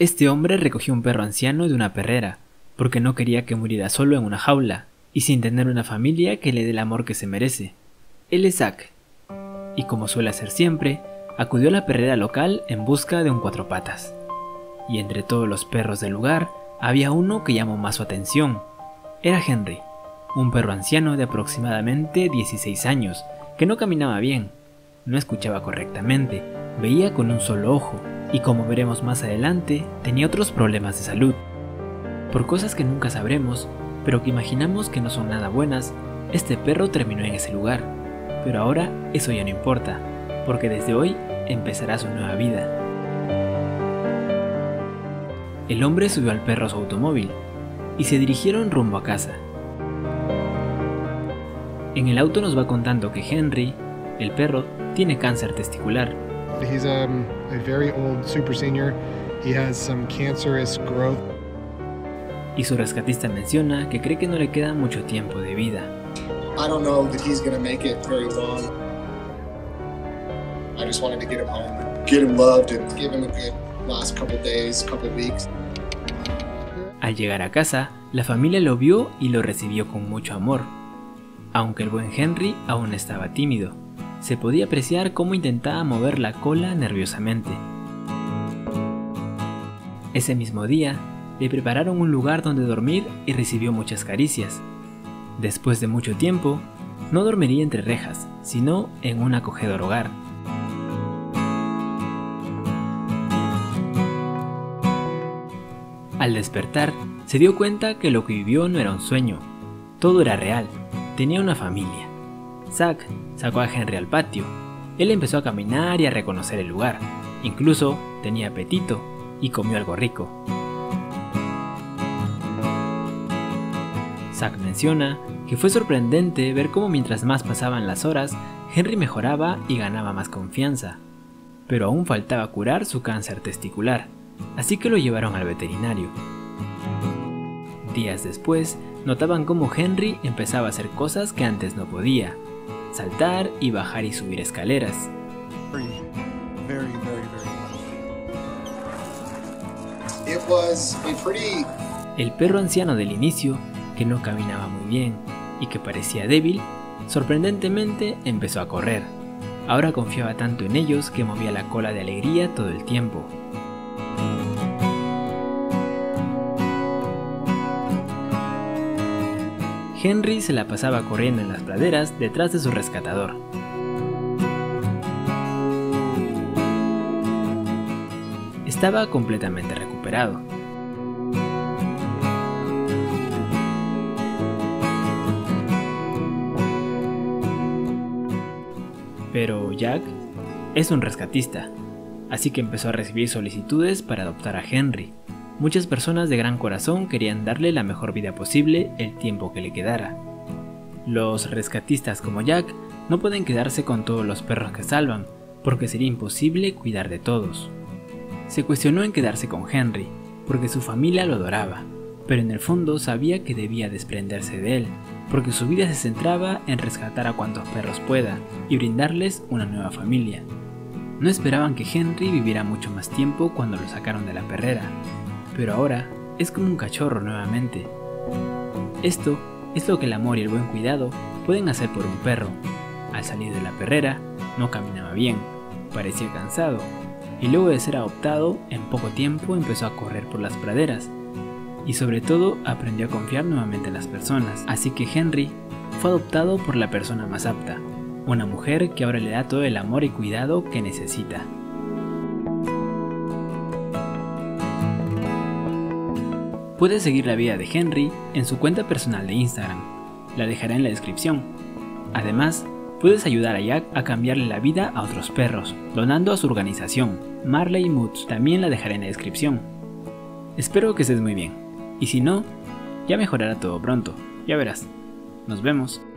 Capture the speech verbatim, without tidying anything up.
Este hombre recogió un perro anciano de una perrera, porque no quería que muriera solo en una jaula, y sin tener una familia que le dé el amor que se merece. Él es Zack, y como suele hacer siempre, acudió a la perrera local en busca de un cuatro patas. Y entre todos los perros del lugar, había uno que llamó más su atención. Era Henry, un perro anciano de aproximadamente dieciséis años, que no caminaba bien, no escuchaba correctamente, veía con un solo ojo, y como veremos más adelante, tenía otros problemas de salud. Por cosas que nunca sabremos, pero que imaginamos que no son nada buenas, este perro terminó en ese lugar. Pero ahora eso ya no importa, porque desde hoy empezará su nueva vida. El hombre subió al perro a su automóvil, y se dirigieron rumbo a casa. En el auto nos va contando que Henry, el perro, tiene cáncer testicular. He's um, a very old super senior. He has some cancerous growth. Y su rescatista menciona que cree que no le queda mucho tiempo de vida. I don't know that he's going to make it very long. I just wanted to get him home, get him loved, and give him a good last couple days, couple weeks. Al llegar a casa, la familia lo vio y lo recibió con mucho amor. Aunque el buen Henry aún estaba tímido, se podía apreciar cómo intentaba mover la cola nerviosamente. Ese mismo día, le prepararon un lugar donde dormir y recibió muchas caricias. Después de mucho tiempo, no dormiría entre rejas, sino en un acogedor hogar. Al despertar, se dio cuenta que lo que vivió no era un sueño, todo era real, tenía una familia. Zack sacó a Henry al patio, él empezó a caminar y a reconocer el lugar, incluso tenía apetito y comió algo rico. Zack menciona que fue sorprendente ver cómo mientras más pasaban las horas, Henry mejoraba y ganaba más confianza, pero aún faltaba curar su cáncer testicular, así que lo llevaron al veterinario. Días después, notaban cómo Henry empezaba a hacer cosas que antes no podía, saltar y bajar y subir escaleras. Very, very, very, very. It was a pretty... El perro anciano del inicio, que no caminaba muy bien y que parecía débil, sorprendentemente empezó a correr. Ahora confiaba tanto en ellos que movía la cola de alegría todo el tiempo. Henry se la pasaba corriendo en las praderas detrás de su rescatador. Estaba completamente recuperado. Pero Jack es un rescatista, así que empezó a recibir solicitudes para adoptar a Henry. Muchas personas de gran corazón querían darle la mejor vida posible el tiempo que le quedara. Los rescatistas como Jack no pueden quedarse con todos los perros que salvan, porque sería imposible cuidar de todos. Se cuestionó en quedarse con Henry, porque su familia lo adoraba, pero en el fondo sabía que debía desprenderse de él, porque su vida se centraba en rescatar a cuantos perros pueda y brindarles una nueva familia. No esperaban que Henry viviera mucho más tiempo cuando lo sacaron de la perrera, pero ahora es como un cachorro nuevamente. Esto es lo que el amor y el buen cuidado pueden hacer por un perro. Al salir de la perrera, no caminaba bien, parecía cansado, y luego de ser adoptado, en poco tiempo empezó a correr por las praderas, y sobre todo aprendió a confiar nuevamente en las personas. Así que Henry fue adoptado por la persona más apta, una mujer que ahora le da todo el amor y cuidado que necesita. Puedes seguir la vida de Henry en su cuenta personal de Instagram, la dejaré en la descripción. Además, puedes ayudar a Jack a cambiarle la vida a otros perros, donando a su organización, Marley Moods, también la dejaré en la descripción. Espero que estés muy bien, y si no, ya mejorará todo pronto, ya verás. Nos vemos.